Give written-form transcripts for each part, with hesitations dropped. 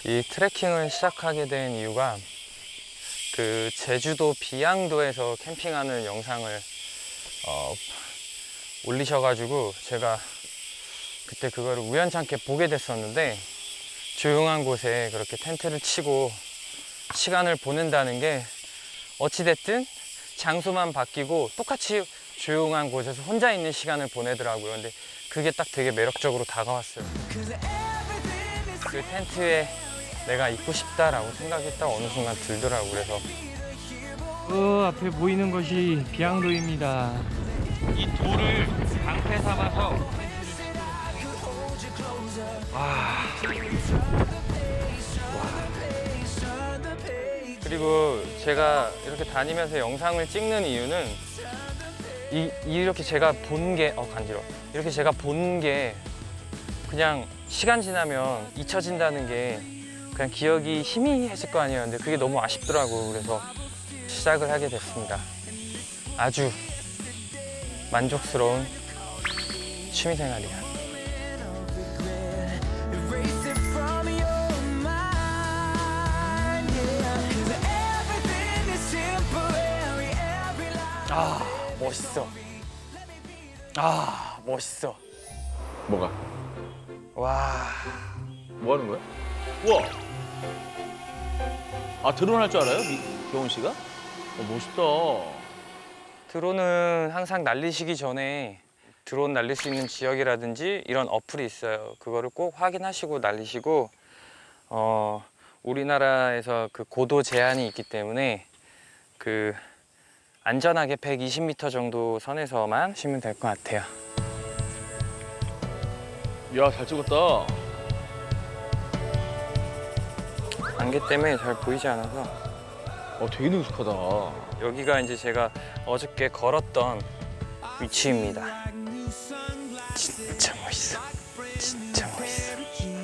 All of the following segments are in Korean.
이 트레킹을 시작하게 된 이유가 그 제주도 비양도에서 캠핑하는 영상을 올리셔가지고 제가 그때 그거를 우연찮게 보게 됐었는데, 조용한 곳에 그렇게 텐트를 치고 시간을 보낸다는 게 어찌됐든 장소만 바뀌고 똑같이 조용한 곳에서 혼자 있는 시간을 보내더라고요. 근데 그게 딱 되게 매력적으로 다가왔어요. 그 텐트에 내가 있고 싶다라고 생각이 딱 어느 순간 들더라고요. 그래서 앞에 보이는 것이 비양도입니다. 이 돌을 방패 삼아서 그리고 제가 이렇게 다니면서 영상을 찍는 이유는 이렇게 제가 본 게 간지러워. 이렇게 제가 본 게 그냥 시간 지나면 잊혀진다는 게 그냥 기억이 희미했을 거 아니에요. 근데 그게 너무 아쉽더라고요. 그래서 시작을 하게 됐습니다. 아주 만족스러운 취미생활이야. 멋있어. 멋있어. 뭐가? 와. 뭐 하는 거야? 우와! 드론 할 줄 알아요? 경훈 씨가? 멋있다. 드론은 항상 날리시기 전에 드론 날릴 수 있는 지역이라든지 이런 어플이 있어요. 그거를 꼭 확인하시고 날리시고, 우리나라에서 그 고도 제한이 있기 때문에 그 안전하게 120m 정도 선에서만 치면 될 것 같아요. 야, 잘 찍었다. 안개 때문에 잘 보이지 않아서. 되게 능숙하다. 여기가 이제 제가 어저께 걸었던 위치입니다. 진짜 멋있어. 진짜 멋있어.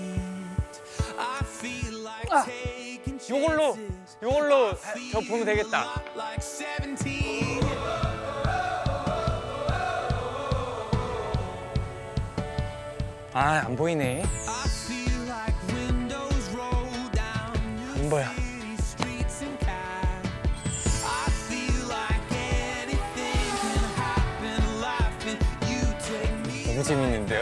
요걸로 저 보면 되겠다. 안 보이네. 안 보여. 너무 재밌는데요?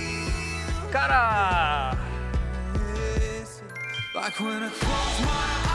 까라!